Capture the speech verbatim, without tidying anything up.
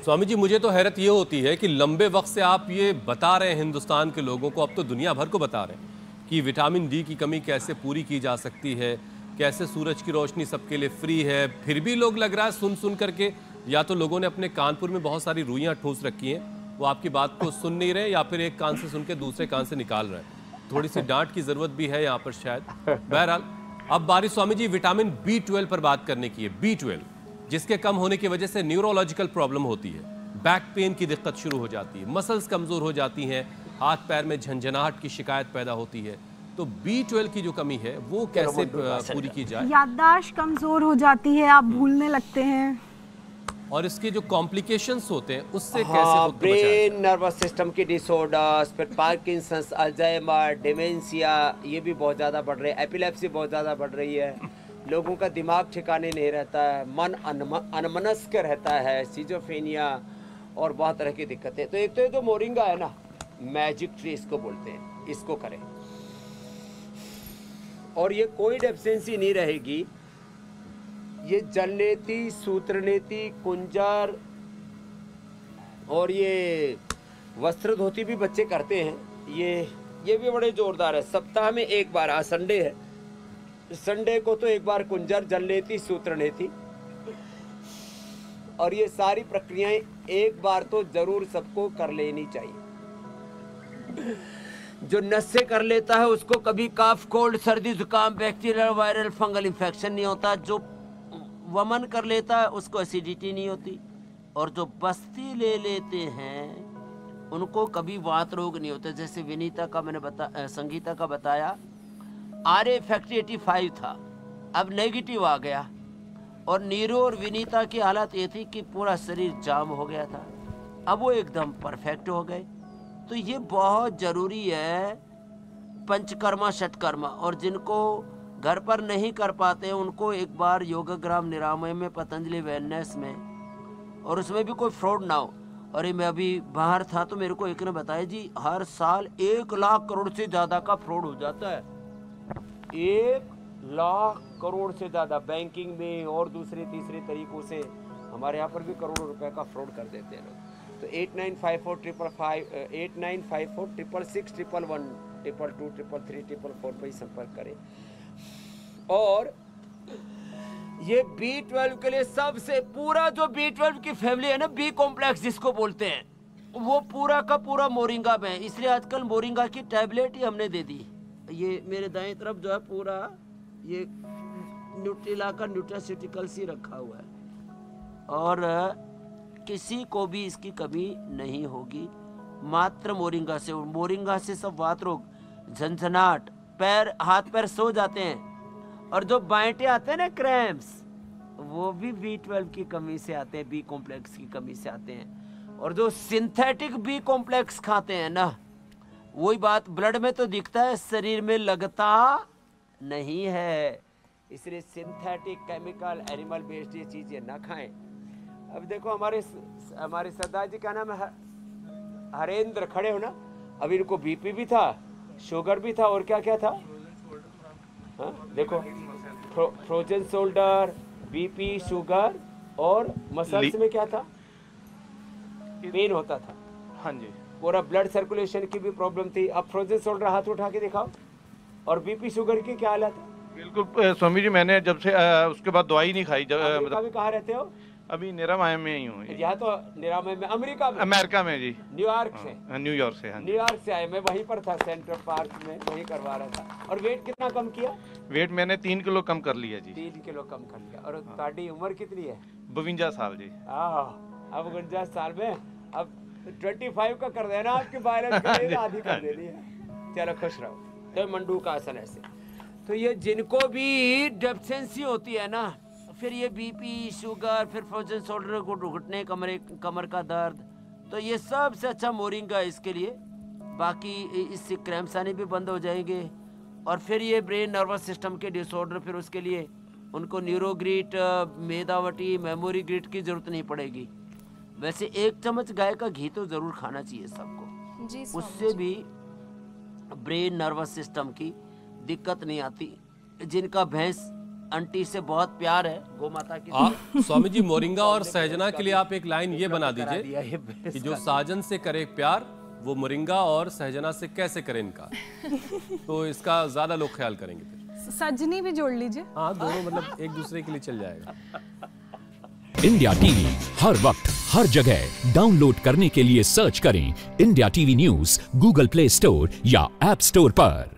स्वामी जी, मुझे तो हैरत ये होती है कि लंबे वक्त से आप ये बता रहे हैं हिंदुस्तान के लोगों को, अब तो दुनिया भर को बता रहे हैं कि विटामिन डी की कमी कैसे पूरी की जा सकती है, कैसे सूरज की रोशनी सबके लिए फ्री है। फिर भी लोग लग रहा है सुन सुन करके, या तो लोगों ने अपने कानपुर में बहुत सारी रुइयां ठूस रखी हैं, वो आपकी बात को सुन नहीं रहे, या फिर एक कान से सुन के दूसरे कान से निकाल रहे हैं। थोड़ी सी डांट की जरूरत भी है यहाँ पर शायद। बहरहाल अब बारी Swami ji vitamin B twelve पर बात करने की है। बी ट्वेल्व जिसके कम होने की वजह से न्यूरोलॉजिकल प्रॉब्लम होती है, बैक पेन की दिक्कत शुरू हो जाती है, मसल्स कमजोर हो जाती हैं, हाथ पैर में झंझनाहट की शिकायत पैदा होती है। तो बी ट्वेल्व की जो कमी है वो कैसे पूरी की जाए? याददाश्त कमजोर हो जाती है, आप भूलने लगते हैं, और इसके जो कॉम्प्लिकेशंस होते हैं उससे हाँ, कैसे खुद को बचाया जाए? ब्रेन नर्वस सिस्टम की डिसऑर्डर्स, फिर पार्किंसंस, अल्जाइमर, डिमेंशिया, ये भी बहुत ज़्यादा बढ़ रहे हैं। एपिलेप्सी बहुत ज़्यादा बढ़ रही है। लोगों का दिमाग ठिकाने नहीं रहता है, मन अनमनस्क रहता है, सिजोफ्रेनिया और बहुत तरह की दिक्कतें। तो एक तो ये जो मोरिंगा है ना, मैजिक ट्री इसको बोलते हैं, इसको करें और ये कोई डेफिशिएंसी नहीं रहेगी। ये जलनेती, सूत्रनेती, कुंजर और ये वस्त्र धोती भी बच्चे करते हैं। ये ये भी बड़े जोरदार है। सप्ताह में एक बार, आज संडे है, संडे को तो एक बार कुंजर, जलनेती, सूत्रनेती और ये सारी प्रक्रियाएं एक बार तो जरूर सबको कर लेनी चाहिए। जो नस से कर लेता है उसको कभी काफ, कोल्ड, सर्दी, जुकाम, बैक्टीरियल, वायरल, फंगल इन्फेक्शन नहीं होता। जो वमन कर लेता है उसको एसिडिटी नहीं होती, और जो बस्ती ले लेते हैं उनको कभी वात रोग नहीं होते। जैसे विनीता का मैंने बता संगीता का बताया, R A factory eighty five था, अब नेगेटिव आ गया, और नीरू और विनीता की हालत ये थी कि पूरा शरीर जाम हो गया था, अब वो एकदम परफेक्ट हो गए। तो ये बहुत जरूरी है पंचकर्मा षटकर्मा, और जिनको घर पर नहीं कर पाते उनको एक बार योगग्राम निरामय में, पतंजलि वेलनेस में, और उसमें भी कोई फ्रॉड ना हो। और ये मैं अभी बाहर था तो मेरे को एक ने बताया जी हर साल एक लाख करोड़ से ज्यादा का फ्रॉड हो जाता है। एक लाख करोड़ से ज्यादा बैंकिंग में और दूसरे तीसरे तरीकों से हमारे यहाँ पर भी करोड़ों रुपए का फ्रॉड कर देते हैं लोग। तो eight nine five four triple five eight nine five four triple six triple one triple two triple three triple four पर ही संपर्क करें। और ये बी ट्वेल्व के लिए सबसे पूरा जो बी ट्वेल्व की फैमिली है ना, बी कॉम्प्लेक्स जिसको बोलते हैं, वो पूरा का पूरा मोरिंगा में है। इसलिए आजकल मोरिंगा की टैबलेट ही हमने दे दी। ये मेरे दाएं तरफ जो है पूरा ये न्यूट्रिला का न्यूट्रास्यूटिकल्स ही रखा हुआ है, और किसी को भी इसकी कमी नहीं होगी मात्र मोरिंगा से। मोरिंगा से सब वात रोग, झंझनाट, पैर हाथ पैर सो जाते हैं, और जो बांटे आते हैं ना क्रैम्प्स, वो भी बी ट्वेल्व की कमी से आते हैं, बी कॉम्प्लेक्स की कमी से आते हैं। और जो सिंथेटिक बी कॉम्प्लेक्स खाते हैं ना, वही बात, ब्लड में तो दिखता है, शरीर में लगता नहीं है। इसलिए सिंथेटिक, केमिकल, एनिमल बेस्ड ये चीजें ना खाएं। अब देखो हमारे हमारे सरदार जी का नाम है हरेंद्र, खड़े हो ना, अब इनको बीपी भी था, शुगर भी था, और क्या क्या था? हाँ देखो, fro, frozen shoulder, BP, sugar, और मसल्स में क्या था? पेन होता था। हाँ जी, पूरा ब्लड सर्कुलेशन की भी प्रॉब्लम थी। अब फ्रोजन शोल्डर हाथ उठा के दिखाओ, और बीपी शुगर की क्या हालत है? बिल्कुल स्वामी जी, मैंने जब से आ, उसके बाद दवाई नहीं खाई। जब अमेरिका में कहाँ रहते हो? अभी निरामय में ही हूँ। यहाँ तो निरामय में, अमेरिका में, अमेरिका में जी, न्यूयॉर्क से। हाँ, न्यूयॉर्क से। हाँ, न्यूयॉर्क से आए, मैं वहीं पर था सेंट्रल पार्क में, वहीं करवा रहा था। और वेट कितना कम किया? वेट मैंने तीन किलो कम कर लिया जी। तीन किलो कम कर लिया। और तुम्हारी उम्र कितनी है? बवंजा साल जी। हाँ, अब उनचास साल में अब ट्वेंटी फाइव का कर देना, आपकी बायोलॉजी आधी कर देनी है। चलो खुश रहो। तो मंडू का आसन ऐसे। तो ये जिनको भी डेफिशिएंसी होती है ना, फिर ये बीपी, शुगर, फिर फ्रोजन शोल्डर को घुटने, कमरे कमर का दर्द, तो ये सबसे अच्छा मोरिंगा है इसके लिए। बाकी इससे क्रैम्प्स आने भी बंद हो जाएंगे। और फिर ये ब्रेन नर्वस सिस्टम के डिसऑर्डर, फिर उसके लिए उनको न्यूरोग्रीट, मेदावटी, मेमोरी ग्रीट की जरूरत नहीं पड़ेगी। वैसे एक चम्मच गाय का घी तो जरूर खाना चाहिए सबको जी, उससे भी ब्रेन नर्वस सिस्टम की दिक्कत नहीं आती। जिनका भैंस आंटी से बहुत प्यार है, गौ माता की। आप स्वामी जी मोरिंगा और सहजना के लिए आप एक लाइन ये बना दीजिए दीजिए कि जो साजन से करे प्यार वो मोरिंगा और सहजना से कैसे करे इनकार। तो इसका ज्यादा लोग ख्याल करेंगे फिर। सजनी भी जोड़ लीजिए। हाँ, दोनों मतलब एक दूसरे के लिए चल जाएगा। इंडिया टीवी हर वक्त हर जगह डाउनलोड करने के लिए सर्च करें India TV news Google Play Store या ऐप स्टोर पर।